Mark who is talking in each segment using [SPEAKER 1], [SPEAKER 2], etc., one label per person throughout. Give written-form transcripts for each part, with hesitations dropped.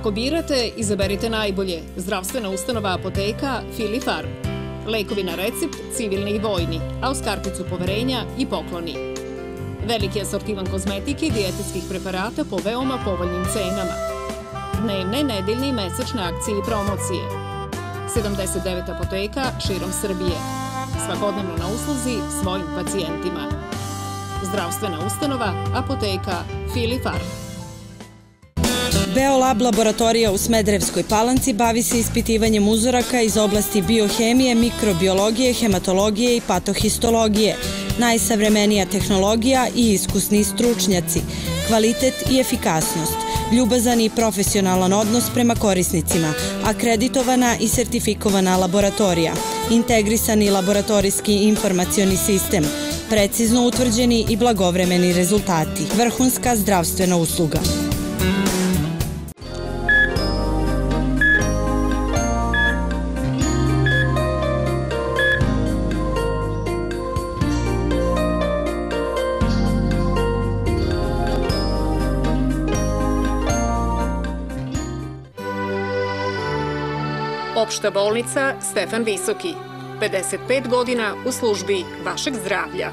[SPEAKER 1] Ako birate, izaberite najbolje. Zdravstvena ustanova apoteka Fili Farm. Lekovi na recept, civilni i vojni, a uz karticu poverenja i pokloni. Veliki asortiman kozmetike i dijetetskih preparata po veoma povoljnim cenama. Dnevne, nedeljne i mesečne akcije i promocije. 79 apoteka širom Srbije. Svakodnevno na usluzi svojim pacijentima. Zdravstvena ustanova apoteka Fili Farm.
[SPEAKER 2] Beolab laboratorija u Smederevskoj Palanci bavi se ispitivanjem uzoraka iz oblasti biohemije, mikrobiologije, hematologije i patohistologije. Najsavremenija tehnologija i iskusni stručnjaci, kvalitet i efikasnost, ljubazan i profesionalan odnos prema korisnicima, akreditovana i sertifikovana laboratorija, integrisani laboratorijski informacioni sistem, precizno utvrđeni i blagovremeni rezultati, vrhunska zdravstvena usluga.
[SPEAKER 1] Opšta bolnica Stefan Visoki. 55 godina u službi vašeg zdravlja.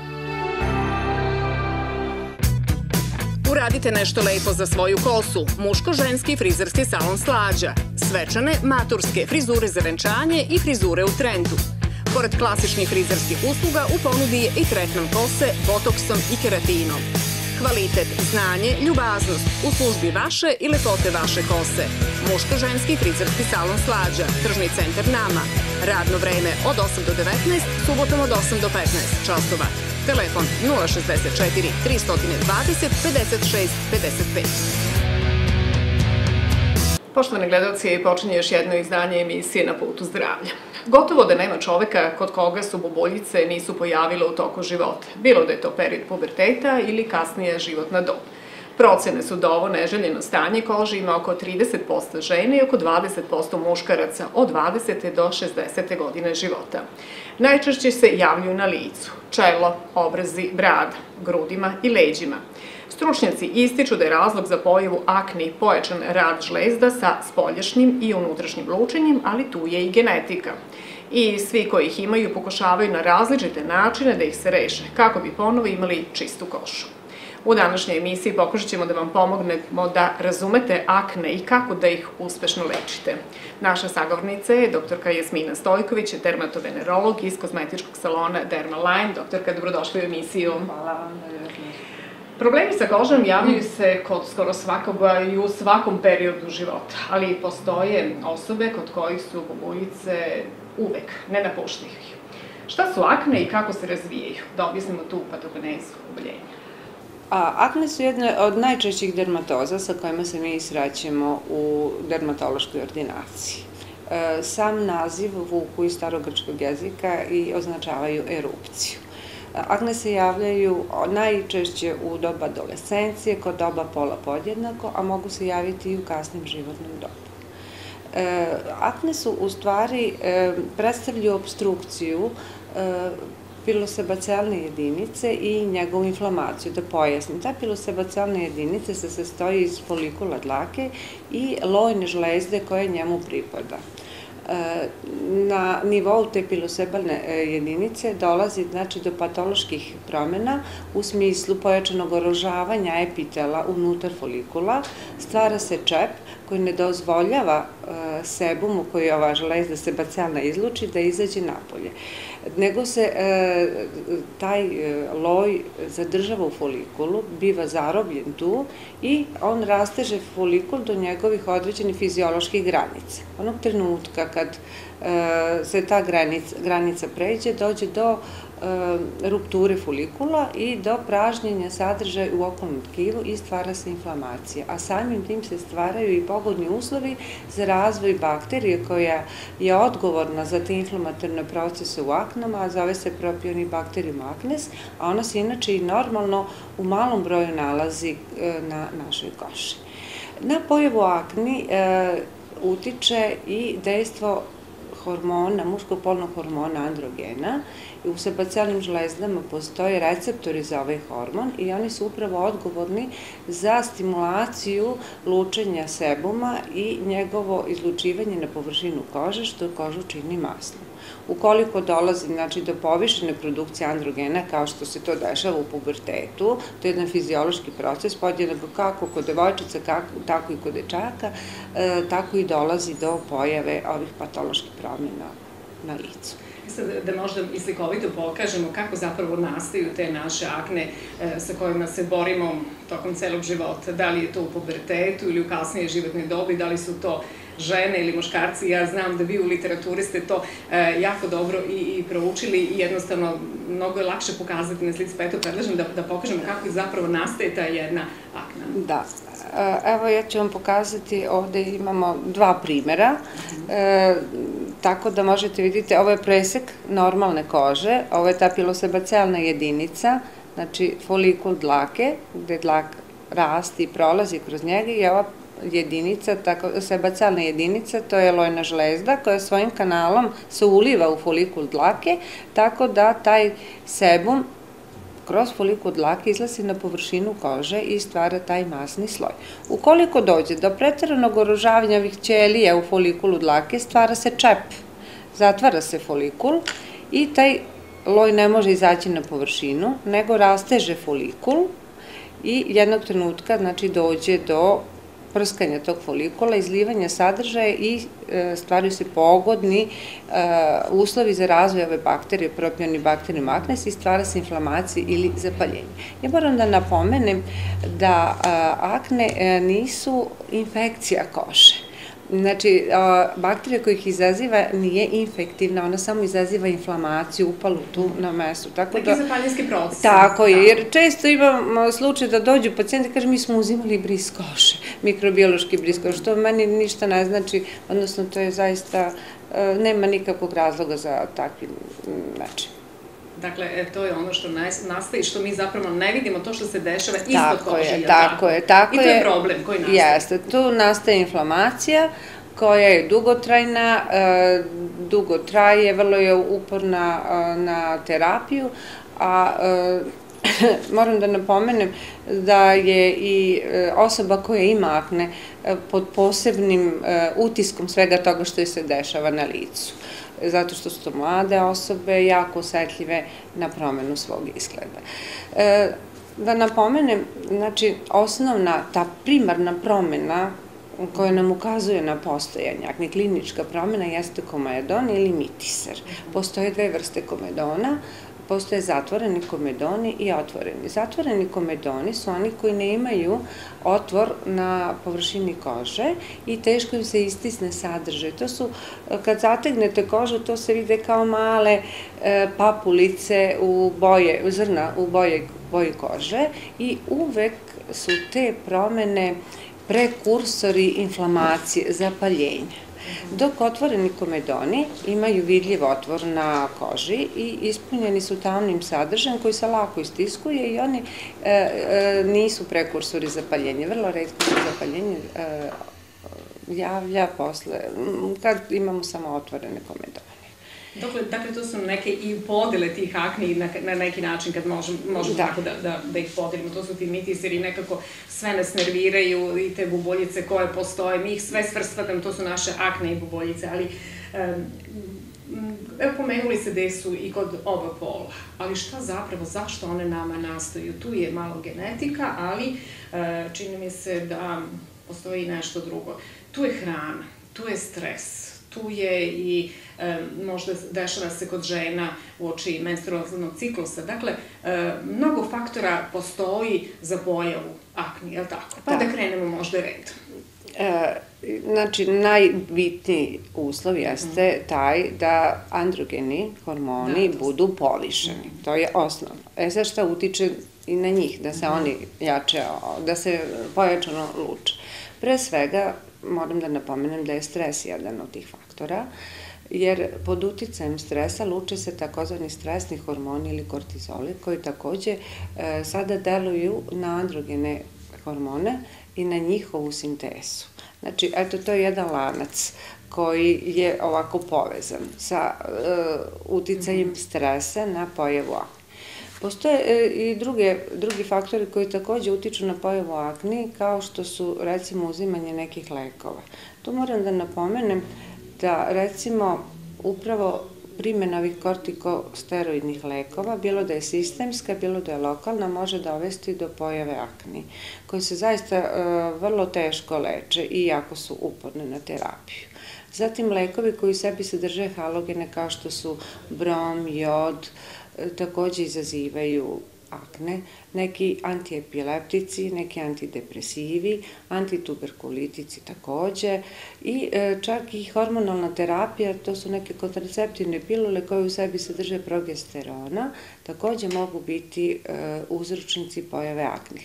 [SPEAKER 1] Uradite nešto lepo za svoju kosu. Muško-ženski frizerski salon Slađa. Svečane, maturske, frizure za venčanje i frizure u trendu. Pored klasičnih frizerskih usluga u ponudi je i tretman kose, botoksom i keratinom. Kvalitet, znanje, ljubaznost u službi vaše i lepote vaše kose. Muško-ženski frizerski salon Slađa, tržni centar Nama. Radno vreme od 8 do 19, subotom od 8 do 15 časova. Telefon 064 320 56 55. Poštovani gledalci, počinje još jedno izdanje emisije Na putu zdravlja. Gotovo da nema čoveka kod koga su bubuljice nisu pojavile u toku života, bilo da je to period puberteta ili kasnije životna dob. Procene su da ovo neželjeno stanje kože ima oko 30% žene i oko 20% muškaraca od 20. do 60. godine života. Najčešće se javljaju na licu, čelo, obrazi, brada, grudima i leđima. Stručnjaci ističu da je razlog za pojavu akni pojačan rad žlezda sa spoljašnjim i unutrašnjim lučenjem, ali tu je i genetika. I svi koji ih imaju pokušavaju na različite načine da ih se reše, kako bi ponovo imali čistu kožu. U današnjoj emisiji pokušat ćemo da vam pomognemo da razumete akne i kako da ih uspešno lečite. Naša sagovornica je doktorka Jasmina Stojković, dermatovenerolog iz kozmetičkog salona Dermaline. Doktorka, dobrodošli u emisiju.
[SPEAKER 3] Hvala vam.
[SPEAKER 1] Problemi sa kožom javljaju se kod skoro svakoga i u svakom periodu života, ali postoje osobe kod kojih su bubuljice uvek, ne napuštaju ih. Šta su akne i kako se razvijaju? Da objasnimo tu patogenezu oboljenja.
[SPEAKER 3] Akne su jedne od najčešćih dermatoza sa kojima se mi srećemo u dermatološkoj ordinaciji. Sam naziv vuku iz starogrčkog jezika i označavaju erupciju. Akne se javljaju najčešće u doba adolescencije, kod doba pola podjednako, a mogu se javiti i u kasnim životnom dobu. Akne su u stvari predstavljaju obstrukciju pilosebacijalne jedinice i njegovu inflamaciju. Da pojasnim, ta pilosebacijalne jedinice se sastoji iz folikula dlake i lojne žlezde koje njemu pripada. Na nivou te pilosebalne jedinice dolazi do patoloških promjena u smislu pojačanog orožavanja epitela unutar folikula, stvara se čep koji ne dozvoljava sebumu koji je ova žlezda sebacijalna izluči da izađe napolje, nego se taj loj zadržava u folikulu, biva zarobljen tu i on rasteže folikul do njegovih određenih fizioloških granica. Onog trenutka kad se ta granica pređe, dođe do rupture folikula i do pražnjenja sadržaja u okolnom tkivu i stvara se inflamacija. A samim tim se stvaraju i pogodni uslovi za razvoj bakterije koja je odgovorna za te inflamatorne procese u aknama, a zove se Propionibacterium acnes, a ona se inače i normalno u malom broju nalazi na našoj koži. Na pojavu akni utiče i dejstvo hormona, muškog polnog hormona androgena i u sebacijalnim žlezdama postoje receptori za ovaj hormon i oni su upravo odgovorni za stimulaciju lučenja sebuma i njegovo izlučivanje na površinu kože, što kožu čini masnom. Ukoliko dolazi do povišene produkcije androgena, kao što se to dešava u pubertetu, to je jedan fiziološki proces, podjednako kako kod devojčica, tako i kod dečaka, tako i dolazi do pojave ovih patoloških promjena na licu.
[SPEAKER 1] Da možda i slikovito pokažemo kako zapravo nastaju te naše akne sa kojima se borimo tokom celog života. Da li je to u pubertetu ili u kasnije životnoj dobi, da li su to žene ili muškarci. Ja znam da vi u literaturi ste to jako dobro i proučili i jednostavno mnogo je lakše pokazati na slici, pa eto predlažem da pokažemo kako zapravo nastaje ta jedna akna.
[SPEAKER 3] Da. Evo ja ću vam pokazati, ovde imamo dva primera, tako da možete vidjeti, ovo je presek normalne kože, ovo je ta pilosebacijalna jedinica, znači folikul dlake, gde dlak rasti i prolazi kroz njega i ova jedinica, sebacijalna jedinica, to je lojna žlezda koja svojim kanalom se uliva u folikul dlake, tako da taj sebum kroz folikul dlake izlazi na površinu kože i stvara taj masni sloj. Ukoliko dođe do preteranog orožavanja ovih ćelija u folikulu dlake, stvara se čep, zatvara se folikul i taj loj ne može izaći na površinu, nego rasteže folikul i jednog trenutka dođe do prskanja tog folikula, izlivanja sadržaja i stvaraju se pogodni uslovi za razvoj ove bakterije, propionibacterium acnes i stvara se inflamacija ili zapaljenje. Ja moram da napomenem da akne nisu infekcija kože. Znači, bakterija koja ih izaziva nije infektivna, ona samo izaziva inflamaciju, upalu tu na mestu.
[SPEAKER 1] Neki zapaljinski proces.
[SPEAKER 3] Tako je, jer često imam slučaj da dođu pacijenti i kaže mi smo uzimali bris kože, mikrobiološki bris kože, što meni ništa ne znači, odnosno to je zaista, nema nikakvog razloga za takvim način.
[SPEAKER 1] Dakle, to je ono što nastaje i što mi zapravo ne vidimo, to što se dešava ispod kože.
[SPEAKER 3] Tako je.
[SPEAKER 1] I to je problem koji nastaje.
[SPEAKER 3] Jeste, tu nastaje inflamacija koja je dugotrajna, dugo traje, vrlo je uporna na terapiju, a moram da napomenem da je i osoba koja ima akne pod posebnim utiskom svega toga što se dešava na licu, zato što su to mlade osobe, jako osetljive na promenu svog izgleda. Da napomenem, znači, osnovna, ta primarna promena koja nam ukazuje na postojanje akne, klinička promena, jeste komedon ili mitiser. Postoje dve vrste komedona, postoje zatvoreni komedoni i otvoreni. Zatvoreni komedoni su oni koji ne imaju otvor na površini kože i teško im se istisne sadržaj. To su, kad zategnete kožu, to se vide kao male papulice zrna u boji kože i uvek su te promene prekursori inflamacije, zapaljenja. Dok otvoreni komedoni imaju vidljiv otvor na koži i ispunjeni su tamnim sadržajem koji se lako istiskuje i oni nisu prekursori zapaljenja. Vrlo retko se zapaljenje javlja posle, kad imamo samo otvorene komedone.
[SPEAKER 1] Dakle, to su neke i podele tih akni na neki način kad možemo tako da ih podelimo. To su ti mitiseri, nekako sve nas nerviraju i te buboljice koje postoje. Mi ih sve svrstavamo, to su naše akne i buboljice, ali evo pomenuli se da su i kod oba pola, ali šta zapravo, zašto one nama nastaju? Tu je malo genetika, ali čini mi se da postoji nešto drugo. Tu je hrana, tu je stres, tu je i možda dešava se kod žena uoči menstrualnog ciklusa. Dakle, mnogo faktora postoji za pojavu akni, je li tako? Pa da krenemo možda red.
[SPEAKER 3] Znači, najbitniji uslov jeste taj da androgeni hormoni budu povišeni. To je osnovno. Sad šta utiče i na njih, da se oni jače, da se pojačano luče. Pre svega, moram da napomenem da je stres jedan od tih faktora, jer pod uticajem stresa luče se takozvani stresni hormoni ili kortizoli, koji takođe sada deluju na androgene hormone i na njihovu sintezu. Znači, eto, to je jedan lanac koji je ovako povezan sa uticajem stresa na pojavu akne. Postoje i drugi faktori koji takođe utiču na pojavu akne, kao što su, recimo, uzimanje nekih lekova. Tu moram da napomenem da, recimo, upravo primjena ovih kortikosteroidnih lekova, bilo da je sistemska, bilo da je lokalna, može dovesti do pojave akne, koje se zaista vrlo teško leče i jako su uporne na terapiju. Zatim, lekovi koji u sebi sadrže halogene kao što su brom, jod, takođe izazivaju akne, neki antiepileptici, neki antidepresivi, antituberkulitici takođe i čak i hormonalna terapija, to su neke kontraceptivne pilule koje u sebi sadrže progesterona, takođe mogu biti uzročnici pojave akne.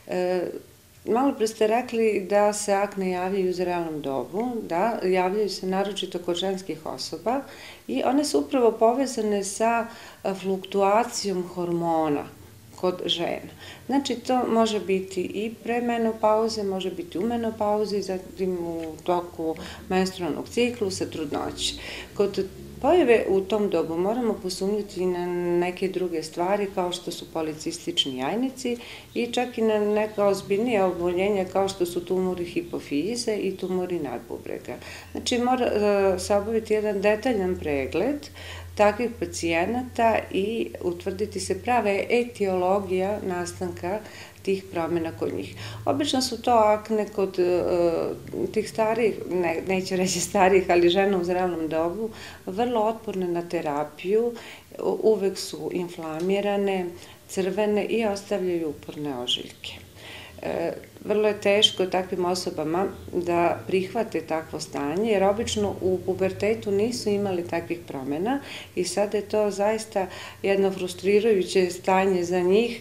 [SPEAKER 3] Malo pre ste rekli da se akne javljaju u zrelom dobu, da, javljaju se naročito kod ženskih osoba i one su upravo povezane sa fluktuacijom hormona kod žena. Znači, to može biti i pre menopauze, može biti u menopauzi, zatim u toku menstrualnog ciklusa, trudnoće. Kod pojave u tom dobu moramo posumnjati na neke druge stvari kao što su policistični jajnici i čak i na neka ozbiljnija oboljenja kao što su tumori hipofize i tumori nadbubrega. Znači, mora se obaviti jedan detaljan pregled takvih pacijenata i utvrditi se prave etiologija nastanka tih promjena kod njih. Obično su to akne kod tih starijih, neće reći starijih, ali žena u zrelom dobu, vrlo otporne na terapiju, uvek su inflamirane, crvene i ostavljaju uporne ožiljke. Vrlo je teško takvim osobama da prihvate takvo stanje, jer obično u pubertetu nisu imali takvih promjena i sada je to zaista jedno frustrirajuće stanje za njih,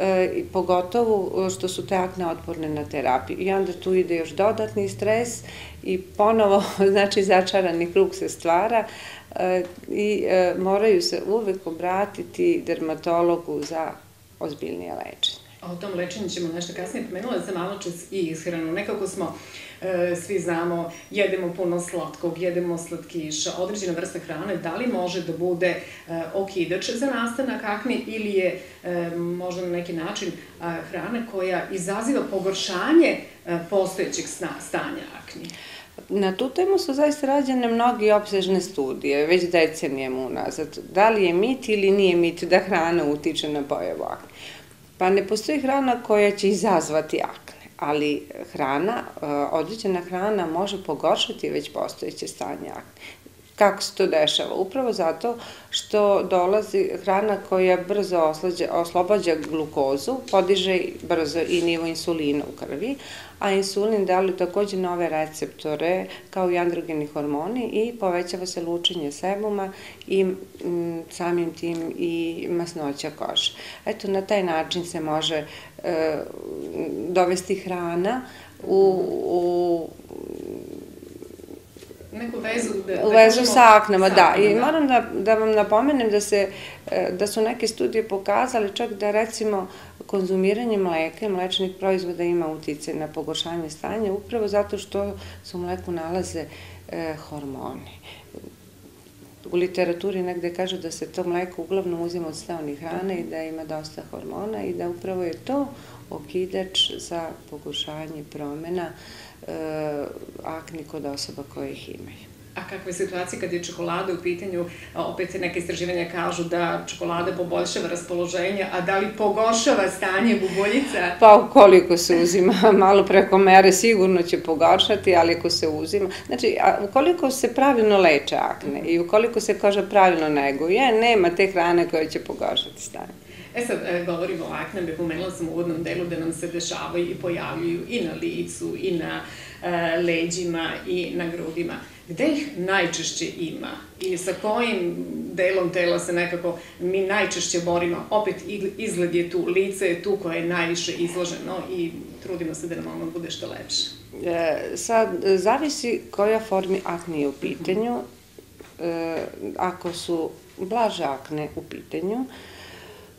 [SPEAKER 3] pogotovo što su te akne otporne na terapiju. I onda tu ide još dodatni stres i ponovo, znači, začarani krug se stvara i moraju se uvek obratiti dermatologu za ozbiljnije lečenje.
[SPEAKER 1] O tom lečenju ćemo nešto kasnije. Pomenula sam malo čas i ishranu. Nekako smo, svi znamo, jedemo puno slatkog, jedemo slatkiša, određena vrsta hrane. Da li može da bude okidač za nastanak akne ili je možda na neki način hrana koja izaziva pogoršanje postojećeg stanja akne?
[SPEAKER 3] Na tu temu su zaista rađene mnogi opsežne studije, već decenijama unazad. Da li je mit ili nije mit da hrana utiče na pojavu akne? Pa ne postoji hrana koja će izazvati akne, ali određena hrana može pogoršati već postojeće stanje akne. Kako se to dešava? Upravo zato što dolazi hrana koja brzo oslobađa glukozu, podiže brzo i nivo insulina u krvi, a insulin deluje takođe nove receptore kao i androgeni hormoni i povećava se lučenje sebuma i samim tim i masnoća kože. Eto, na taj način se može dovesti hrana u
[SPEAKER 1] neku vezu.
[SPEAKER 3] U vezu sa aknama, da. I moram da vam napomenem da su neke studije pokazale čak da, recimo, konzumiranje mleka i mlečnih proizvoda ima uticaj na pogoršanje stanja, upravo zato što se u mleku nalaze hormoni. U literaturi negde kažu da se to mleko uglavnom uzima od steonih hrane i da ima dosta hormona i da upravo je to okidač za pogoršanje promjena akne kod osoba koje ih imaju.
[SPEAKER 1] A kakva je situacija kad je čokolada u pitanju? Opet neke istraživanja kažu da čokolada poboljšava raspoloženje, a da li pogoršava stanje bubuljica?
[SPEAKER 3] Pa ukoliko se uzima malo preko mere, sigurno će pogoršati, ali ako se uzima... Znači, ukoliko se pravilno leče akne i ukoliko se koža pravilno neguje, nema te hrane koje će pogoršati stanje.
[SPEAKER 1] Sad, govorimo o aknama, pomenula sam u uvodnom delu da nam se dešavaju i pojavljuju i na licu, i na leđima, i na grudima. Gde ih najčešće ima? I sa kojim delom tela se nekako mi najčešće borimo? Opet, izgled je tu, lice je tu koje je najviše izloženo i trudimo se da nam ono bude što lepše.
[SPEAKER 3] Sad, zavisi koja formi akne je u pitanju. Ako su blaže akne u pitanju,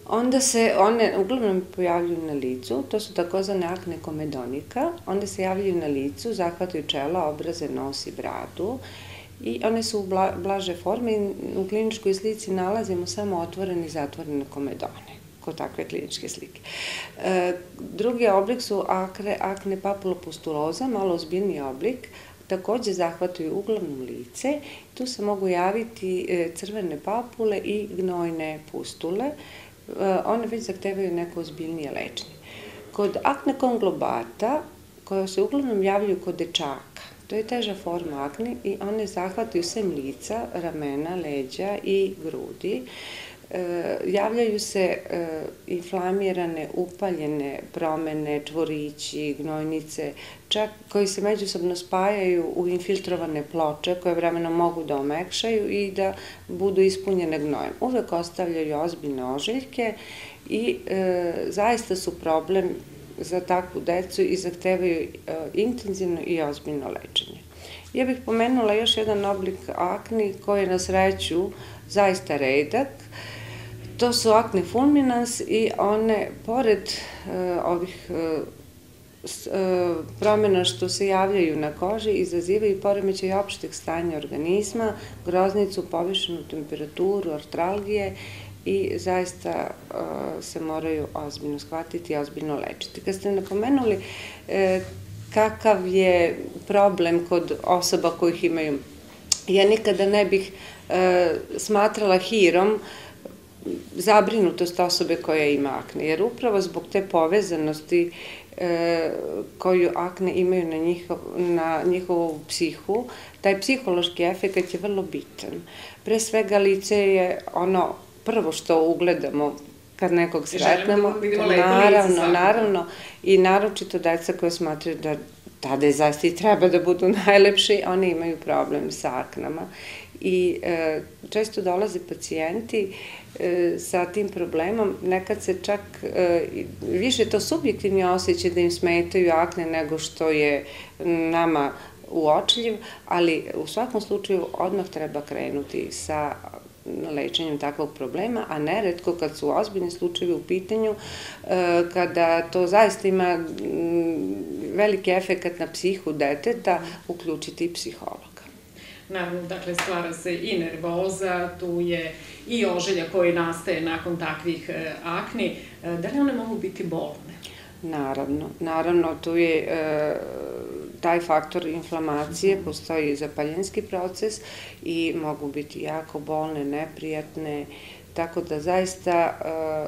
[SPEAKER 3] Onda se one uglavnom pojavljuju na licu, to su takozvane akne komedonika, onda se javljaju na licu, zahvataju čela, obraze, nos i bradu i one su u blaže forme i u kliničkoj slici nalazimo samo otvorene i zatvorene komedone kod takve kliničke slike. Drugi oblik su akne papulopustuloza, malo ozbiljniji oblik, takođe zahvataju uglavnom lice. Tu se mogu javiti crvene papule i gnojne pustule. One već zahtevaju neko ozbiljnije lečenje. Kod akne konglobata, koje se uglavnom javljaju kod dečaka, to je teža forma akne i one zahvataju sem lica, ramena, leđa i grudi. Javljaju se inflamirane, upaljene promene, čvorići, gnojnice, čak koji se međusobno spajaju u infiltrovane ploče koje vremenom mogu da omekšaju i da budu ispunjene gnojem. Uvek ostavljaju ozbiljne ožiljke i zaista su problem za takvu decu i zahtevaju intenzivno i ozbiljno lečenje. Ja bih pomenula još jedan oblik akni koji je na sreću zaista redak. To su akne fulminans i one, pored ovih promjena što se javljaju na koži, izazivaju poremećaj opšteg stanja organizma, groznicu, povišenu temperaturu, artralgije i zaista se moraju ozbiljno shvatiti i ozbiljno lečiti. Kad ste napomenuli kakav je problem kod osoba kojih imaju, ja nikada ne bih smatrala hirom zabrinutost osobe koja ima akne, jer upravo zbog te povezanosti koju akne imaju na njihovu psihu, taj psihološki efekt je vrlo bitan. Pre svega lice je ono prvo što ugledamo kad nekog sretnemo, naravno, i naročito deca koja smatraju da tada zaista i treba da budu najlepši, oni imaju problem sa aknama. I često dolaze pacijenti sa tim problemom, nekad se čak više to subjektivni osjećaj da im smetaju akne nego što je nama uočljiv, ali u svakom slučaju odmah treba krenuti sa lečenjem takvog problema, a neretko kad su ozbiljni slučajevi u pitanju, kada to zaista ima veliki efekt na psihu deteta, uključiti i psihologa.
[SPEAKER 1] Naravno, dakle, stvara se i nervoza, tu je i ožilja koji nastaje nakon takvih akni. Da li one mogu biti bolne?
[SPEAKER 3] Naravno, tu je taj faktor inflamacije, postoji zapaljenski proces i mogu biti jako bolne, neprijatne, tako da zaista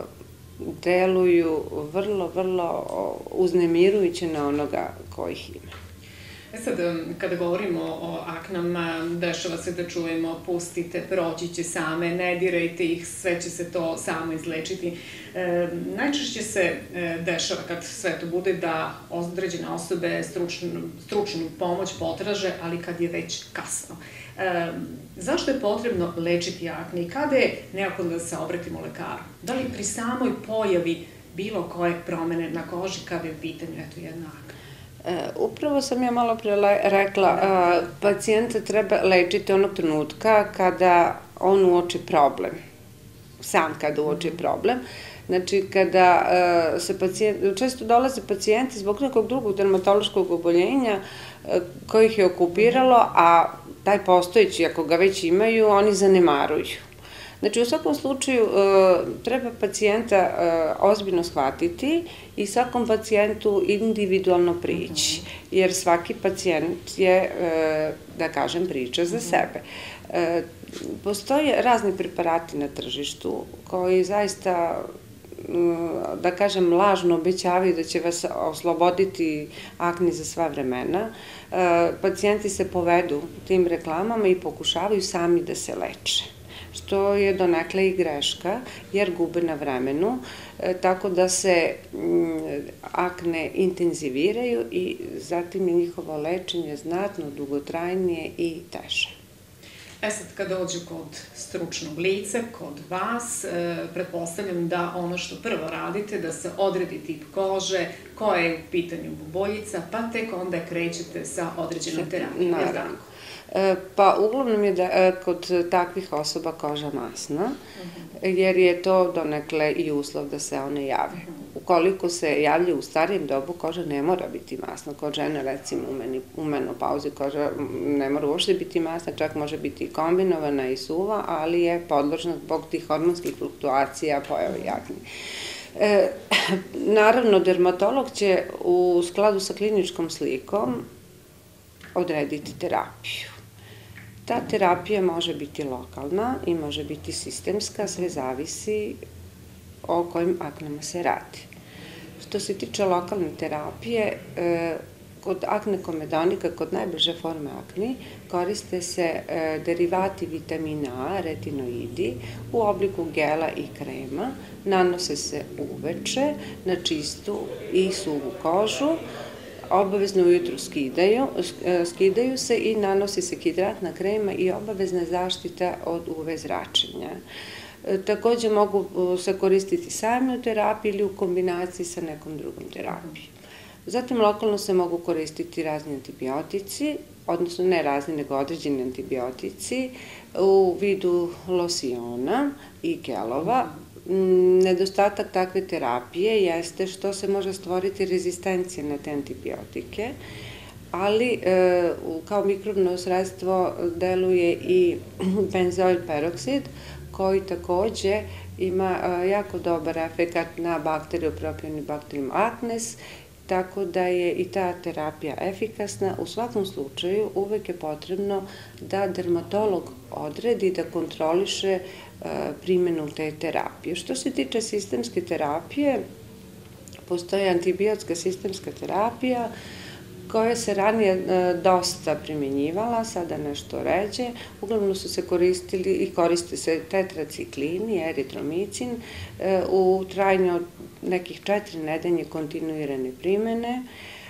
[SPEAKER 3] deluju vrlo uznemirujuće na onoga ko ih ima.
[SPEAKER 1] Sad, kada govorimo o aknama, dešava se da čujemo pustite, proći će same, ne dirajte ih, sve će se to samo izlečiti. Najčešće se dešava kad sve to bude da određene osobe stručnu pomoć potraže, ali kad je već kasno. Zašto je potrebno lečiti akne i kada je neophodno da se obratimo lekaru? Da li pri samoj pojavi bilo koje promene na koži kada je u pitanju jedna akna?
[SPEAKER 3] Upravo sam ja malo pre rekla, pacijenta treba lečiti onog trenutka kada on uoči problem, sam kada uoči problem. Znači, kada se često dolaze pacijenti zbog nekog drugog dermatološkog oboljenja kojih je okupiralo, a taj postojeći, ako ga već imaju, oni zanemaruju. Znači, u svakom slučaju treba pacijenta ozbiljno shvatiti i svakom pacijentu individualno prići, jer svaki pacijent je, da kažem, priča za sebe. Postoje razni preparati na tržištu koji zaista, da kažem, lažno obećavaju da će vas osloboditi akni za sva vremena. Pacijenti se povedu tim reklamama i pokušavaju sami da se leče, što je donekle i greška, jer gube na vremenu, tako da se akne intenziviraju i zatim je njihovo lečenje znatno dugotrajnije i teže.
[SPEAKER 1] Sad, kada dođu kod stručnog lica, kod vas, pretpostavljam da ono što prvo radite, da se odredi tip kože, koja je u pitanju bubuljica, pa tek onda krećete sa određenom terapijom.
[SPEAKER 3] Pa uglavnom je da kod takvih osoba koža masna jer je to donekle i uslov da se one jave. Ukoliko se javljaju u starijem dobu, koža ne mora biti masna. Kod žene, recimo, u menopauzi koža ne mora uopšte biti masna, čak može biti i kombinovana i suva, ali je podložna zbog tih hormonskih fluktuacija pojave akne. Naravno, dermatolog će u skladu sa kliničkom slikom odrediti terapiju. Ta terapija može biti lokalna i može biti sistemska, sve zavisi o kojim aknama se radi. Što se tiče lokalne terapije, kod akne komedonika, kod najbrže forme akni, koriste se derivati vitamina A, retinoidi, u obliku gela i krema, nanose se uveče na čistu i suvu kožu, obavezno ujutru skidaju se i nanosi se hidratna krema i obavezna zaštita od UV zračenja. Takođe mogu se koristiti sami u terapiji ili u kombinaciji sa nekom drugom terapijom. Zatim lokalno se mogu koristiti razni antibiotici, odnosno ne razni, nego određeni antibiotici u vidu losiona i gelova. Nedostatak takve terapije jeste što se može stvoriti rezistencija na te antibiotike, ali kao mikrobno sredstvo deluje i benzoil peroksid, koji takođe ima jako dobar efekat na bakteriju Propionibacterium acnes, tako da je i ta terapija efikasna. U svakom slučaju uvek je potrebno da dermatolog odredi da kontroliše primjenu te terapije. Što se tiče sistemske terapije, postoji antibiotska sistemska terapija koja se ranije dosta primjenjivala, sada nešto ređe. Uglavnom su se koristili i koriste se tetraciklini, eritromicin, u trajanju od nekih 4 nedelje kontinuirane primene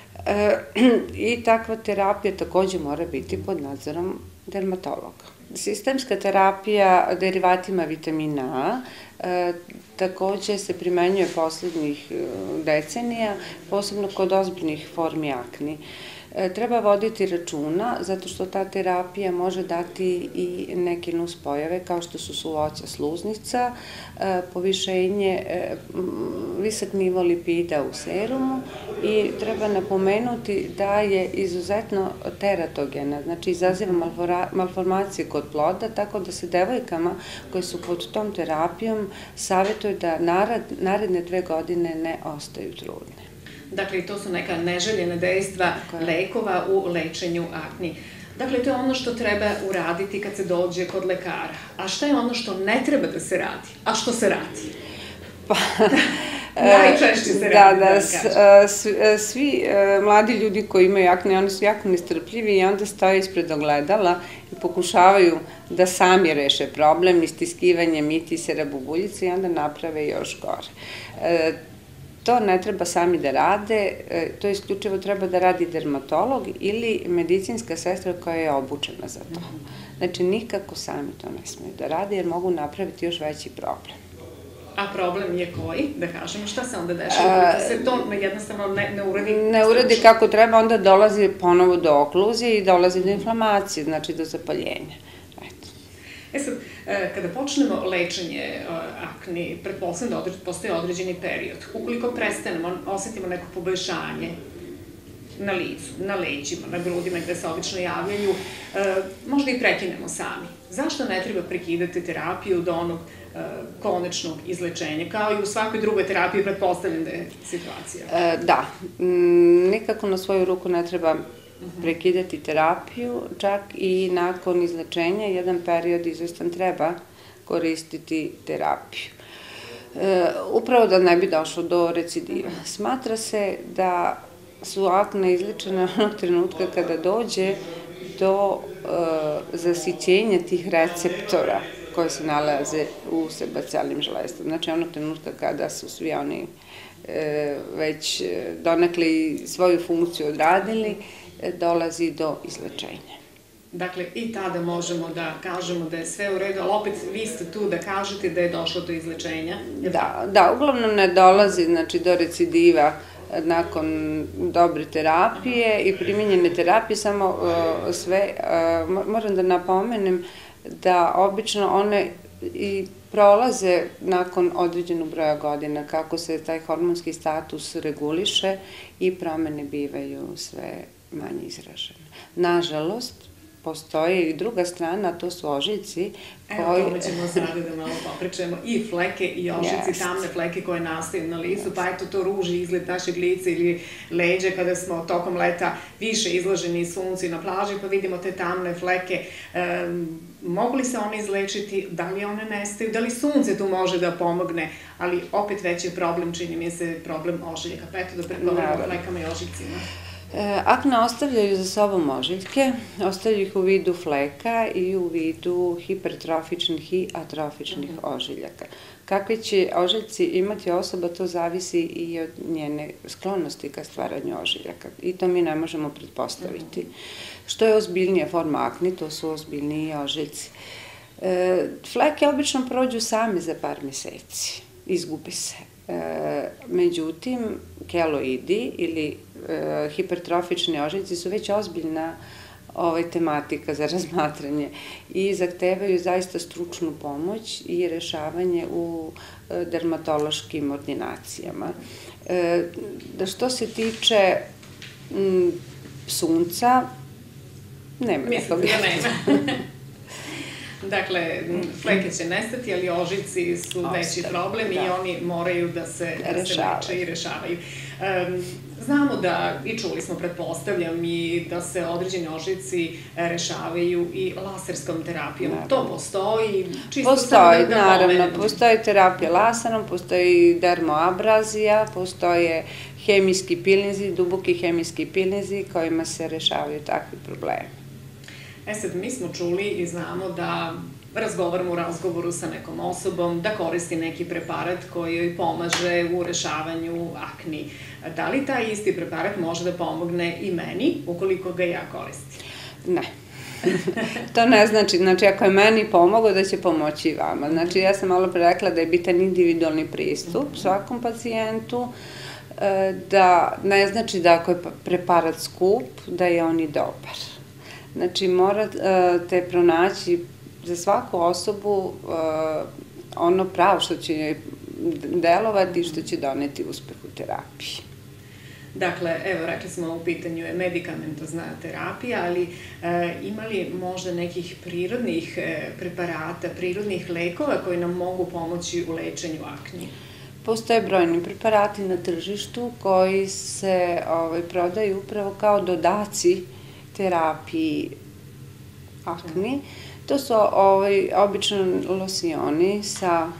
[SPEAKER 3] i takva terapija takođe mora biti pod nadzorom dermatologa. Sistemska terapija derivatima vitamina A takođe se primenjuje poslednjih decenija, posebno kod ozbiljnih formi akni. Treba voditi računa, zato što ta terapija može dati i neke nuspojave, kao što su suvoća sluznica, povišenje, visok nivo lipida u serumu i treba napomenuti da je izuzetno teratogena, znači izaziva malformacije kod ploda, tako da se devojkama koje su pod tom terapijom savjetuje da naredne 2 godine ne ostaju trudne.
[SPEAKER 1] Dakle, to su neka neželjena dejstva lekova u lečenju akni. Dakle, to je ono što treba uraditi kad se dođe kod lekara. A šta je ono što ne treba da se radi? A što se radi? Najčešće se radi, da kažem.
[SPEAKER 3] Svi mladi ljudi koji imaju akne, oni su jako nestrpljivi i onda stoje ispred ogledala i pokušavaju da sami reše problem istiskivanjem itisera bubuljice i onda naprave još gore. To ne treba sami da rade, to isključivo treba da radi dermatolog ili medicinska sestra koja je obučena za to. Znači, nikako sami to ne smeju da rade jer mogu napraviti još veći problem.
[SPEAKER 1] A problem je koji? Da kažemo, šta se onda dešava? Kako se to jednostavno ne uradi?
[SPEAKER 3] Ne uradi kako treba, onda dolazi ponovo do okluzije i dolazi do inflamacije, znači do zapaljenja.
[SPEAKER 1] Sad, kada počnemo lečenje akni, pretpostavljam da postoji određeni period. Ukoliko prestanemo, osetimo neko poboljšanje na licu, na leđima, na grudima gde se obično javljaju, možda i prekinemo sami. Zašto ne treba prekidati terapiju do onog konečnog izlečenja? Kao i u svakoj drugoj terapiji, pretpostavljam da je situacija.
[SPEAKER 3] Da, nikako na svoju ruku ne treba prekidati terapiju, čak i nakon izlečenja jedan period izvestan treba koristiti terapiju. Upravo da ne bi došlo do recidiva. Smatra se da su akne izlečene onog trenutka kada dođe do zasićenja tih receptora koje se nalaze u sebacijalnim žlezdama. Znači onog trenutka kada su svi oni već donekle svoju funkciju odradili, dolazi do izlečenja.
[SPEAKER 1] Dakle, i tada možemo da kažemo da je sve u redu, ali opet vi ste tu da kažete da je došlo do izlečenja?
[SPEAKER 3] Da, uglavnom ne dolazi do recidiva nakon dobre terapije i primjenjene terapije, samo sve, moram da napomenem da obično one i prolaze nakon određenog broja godina, kako se taj hormonski status reguliše i promene bivaju sve manje izražene. Nažalost, postoji i druga strana, a to su ožiljci koji...
[SPEAKER 1] Evo, tome ćemo sada da malo popričamo. I fleke i ožiljci, tamne fleke koje nastaju na licu, pa eto to ruži izgled našeg lica ili leđa kada smo tokom leta više izloženi suncu na plaži, pa vidimo te tamne fleke. Mogu li se one izlečiti? Da li one nestaju? Da li sunce tu može da pomogne? Ali opet veći problem, čini mi se, problem ožiljaka. Pa eto da pregovorimo o flekama i ožiljcima.
[SPEAKER 3] Akne ostavljaju za sobom ožiljke, ostavljaju ih u vidu fleka i u vidu hipertrofičnih i atrofičnih ožiljaka. Kakve će ožiljci imati osoba, to zavisi i od njene sklonosti ka stvaranju ožiljaka i to mi ne možemo pretpostaviti. Što je ozbiljnija forma akne, to su ozbiljniji ožiljci. Fleke obično prođu same za par meseci, izgube se. Međutim, keloidi ili hipertrofični ožiljci su već ozbiljna tematika za razmatranje i zahtevaju zaista stručnu pomoć i rešavanje u dermatološkim ordinacijama. Što se tiče sunca, nema nekog.
[SPEAKER 1] Mislim da nema. Dakle, fleke će nestati, ali ožiljci su veći problem i oni moraju da se leče i rešavaju. Znamo da, i čuli smo, pretpostavljam, i da se određeni ožiljci rešavaju i laserskom terapijom. To postoji?
[SPEAKER 3] Postoji, naravno. Postoji terapija laserom, postoji dermoabrazija, postoje hemijski pilnizi, duboki hemijski pilnizi kojima se rešavaju takvi problemi.
[SPEAKER 1] Sad, mi smo čuli i znamo da razgovaramo u razgovoru sa nekom osobom, da koristi neki preparat koji joj pomaže u rešavanju akni. Da li taj isti preparat može da pomogne i meni, ukoliko ga ja koristim?
[SPEAKER 3] Ne. To ne znači, ako je meni pomogao, da će pomoći i vama. Znači, ja sam malo pre rekla da je bitan individualni pristup svakom pacijentu, da ne znači da ako je preparat skup, da je on i dobar. Znači, morate pronaći za svaku osobu ono pravo što će joj delovati i što će doneti uspeh u terapiji.
[SPEAKER 1] Dakle, evo, rekli smo, u pitanju je medikamentozna terapija, ali ima li možda nekih prirodnih preparata, prirodnih lekova koji nam mogu pomoći u lečenju akni?
[SPEAKER 3] Postoje brojni preparati na tržištu koji se prodaju upravo kao dodaci terapiji akni. To su obično losioni sa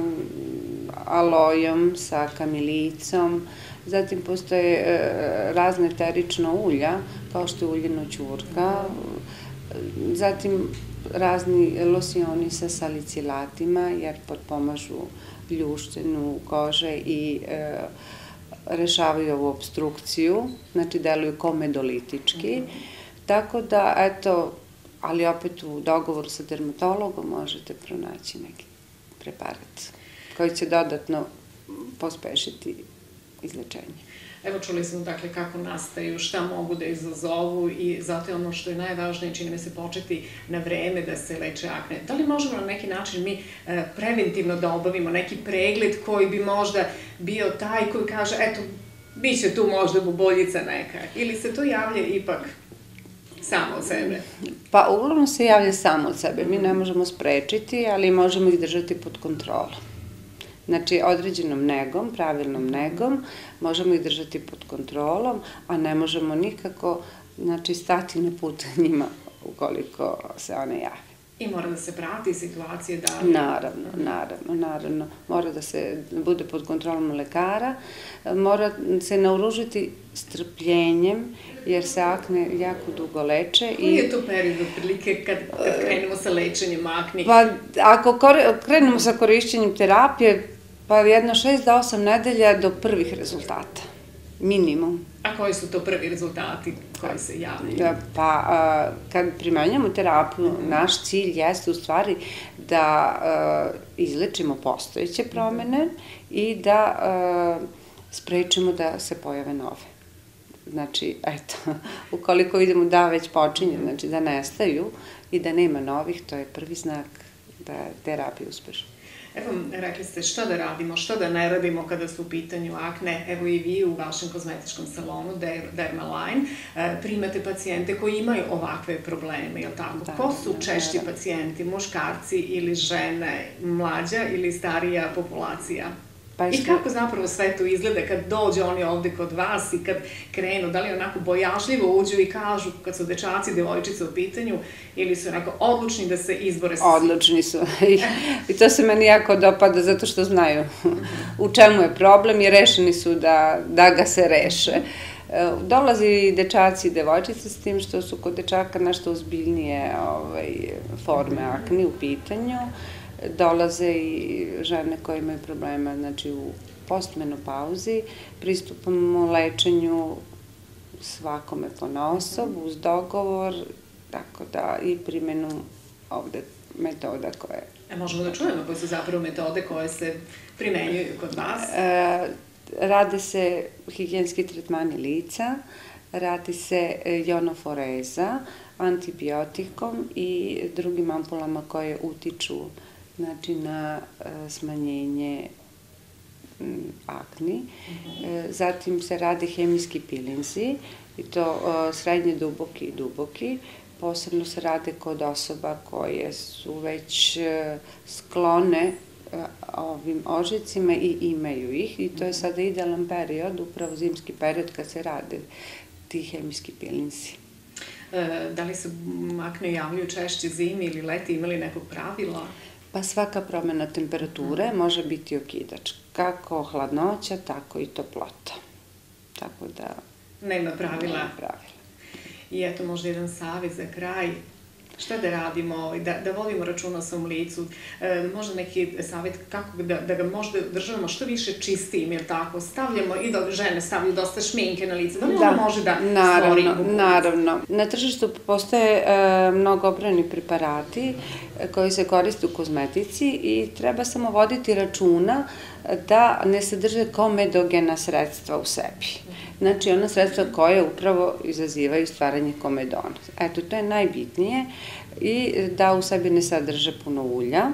[SPEAKER 3] alojom, sa kamilicom, zatim postoje razne eterična ulja, kao što je uljena ćurka, zatim razni losioni sa salicilatima, jer potpomažu ljuštenu kože i rešavaju ovu obstrukciju, znači deluju komedolitički. Tako da, eto, ali opet u dogovoru sa dermatologom možete pronaći neki preparat koji će dodatno pospešiti izlečenje.
[SPEAKER 1] Evo, čuli smo, dakle, kako nastaju, šta mogu da izazovu i zato je ono što je najvažnije, čini mi se, početi na vreme da se leče akne. Da li možemo na neki način mi preventivno da obavimo neki pregled koji bi možda bio taj koji kaže, eto, bit će tu možda bubuljica neka, ili se to javlja ipak samo od sebe?
[SPEAKER 3] Pa, uglavnom se javlja samo od sebe. Mi ne možemo sprečiti, ali možemo ih držati pod kontrolom. Znači, određenom negom, pravilnom negom, možemo ih držati pod kontrolom, a ne možemo nikako, znači, stati na put njima ukoliko se one jave.
[SPEAKER 1] I mora da se prati situacije da...
[SPEAKER 3] Naravno. Mora da se bude pod kontrolom lekara, mora se naoružiti strpljenjem, jer se akne jako dugo leče.
[SPEAKER 1] Koji je to period otprilike kad krenemo sa lečenjem akni?
[SPEAKER 3] Pa, ako krenemo sa korišćenjem terapije, pa jedno 6 do 8 nedelja do prvih rezultata. Minimum.
[SPEAKER 1] A koji su to prvi rezultati koji se javljaju?
[SPEAKER 3] Pa, kad primenjamo terapiju, naš cilj jeste u stvari da izlečimo postojeće promene i da sprečimo da se pojave nove. Znači, eto, ukoliko vidimo da već počinje, znači da nestaju i da nema novih, to je prvi znak da je terapija uspešna.
[SPEAKER 1] Evo, rekli ste šta da radimo, šta da ne radimo kada su u pitanju akne. Evo i vi u vašem kozmetičkom salonu Dermaline primate pacijente koji imaju ovakve probleme, je li tako? Ko su češći pacijenti, muškarci ili žene, mlađa ili starija populacija? I kako zapravo sve to izgleda kad dođe oni ovde kod vas i kad krenu, da li onako bojažljivo uđu i kažu kad su dečaci, devojčice u pitanju ili su onako odlučni da se izbore sa svim?
[SPEAKER 3] Odlučni su i to se meni jako dopada zato što znaju u čemu je problem i rešeni su da ga se reše. Dolazi dečaci i devojčice s tim što su kod dečaka nešto ozbiljnije forme akne u pitanju. Dolaze i žene koje imaju problema, znači u postmenopauzi, pristupamo lečenju svakome ponaosob, uz dogovor, tako da i primenu ovde metoda koje...
[SPEAKER 1] Možemo da čujemo koje su zapravo metode koje se primenjuju kod vas?
[SPEAKER 3] Rade se higijenski tretmani lica, radi se jonoforeza, antibiotikom i drugim ampulama koje utiču na smanjenje akni. Zatim se radi hemijski pilinzi, i to srednje duboki i duboki. Posebno se rade kod osoba koje su već sklone ovim ožicima i imaju ih. I to je sada idealan period, upravo zimski period, kad se rade ti hemijski pilinzi.
[SPEAKER 1] Da li se akne javljaju češće zimi ili leti, imali nekog pravila?
[SPEAKER 3] Pa svaka promena temperature može biti okidač. Kako hladnoća, tako i toplota. Tako da...
[SPEAKER 1] Nema pravila. I eto možda jedan savjet za kraj. Šta da radimo, da vodimo računa o svom licu, možda neki savjet kako da ga možda državamo što više čistijim, jer tako, stavljamo i da žene stavljaju dosta šminke na lice, da li ona može da stvori bubulicu?
[SPEAKER 3] Naravno. Na tržištu postoje mnogobrojni preparati koji se koriste u kozmetici i treba samo voditi računa da ne sadrže komedogena sredstva u sebi. Znači, ona sredstva koje upravo izazivaju stvaranje komedona. Eto, to je najbitnije i da u sebi ne sadrže puno ulja.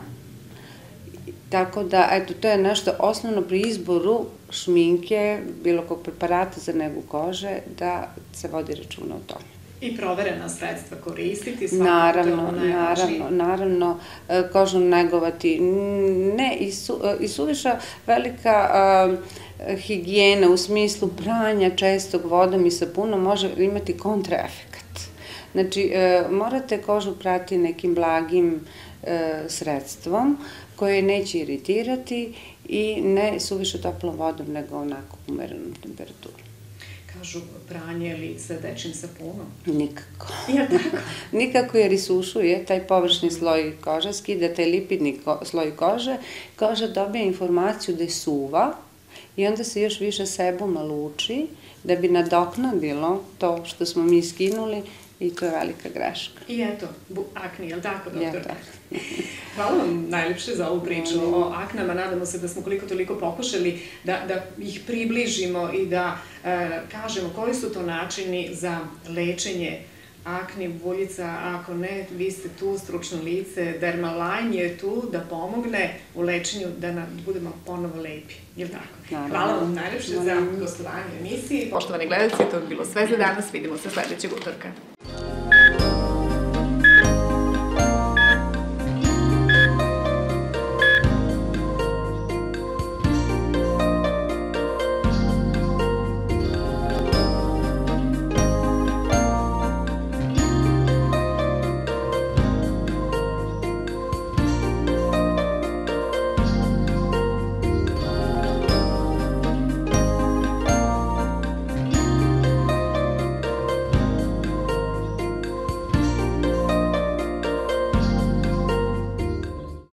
[SPEAKER 3] Tako da, eto, to je nešto osnovno pri izboru šminke, bilo kog preparata za negu kože, da se vodi računa o tome.
[SPEAKER 1] I proverena sredstva koristiti, svakako to je ono najvažnije.
[SPEAKER 3] Naravno, kožu negovati. Ne, i suviša velika higijena u smislu pranja čestog vodom i sapunom može imati kontraefekat. Znači, morate kožu prati nekim blagim sredstvom koje neće iritirati i ne suviše toplom vodom, nego onako umerenom temperaturom.
[SPEAKER 1] Kažu pranje lica dečim sapunom?
[SPEAKER 3] Nikako.
[SPEAKER 1] Ja tako?
[SPEAKER 3] Nikako, jer isušuje taj površni sloj kože, skida taj lipidni sloj kože, koža dobija informaciju da je suva i onda se još više sebuma luči da bi nadoknadilo to što smo mi skinuli i to je velika greška.
[SPEAKER 1] I eto, akni, je li tako, doktor? Ja, tako. Hvala vam najlepše za ovu priču o aknama. Nadamo se da smo koliko toliko pokušali da ih približimo i da kažemo koji su to načini za lečenje akni, buljica. Ako ne, vi ste tu, stručno lice, Dermaline je tu da pomogne u lečenju da budemo ponovo lepi. Je li tako? Hvala vam najlepše za gostovanje u emisiji. Poštovani gledalci, to je bilo sve za danas. Vidimo se sledećeg utorka.